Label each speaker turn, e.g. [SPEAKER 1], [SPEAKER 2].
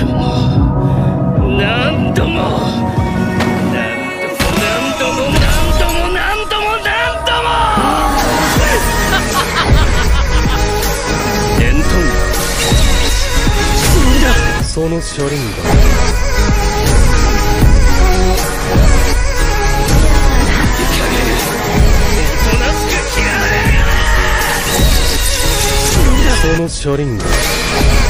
[SPEAKER 1] 度も何度も何度も何度も何度も何度も何度も伝統その車輪がその車輪が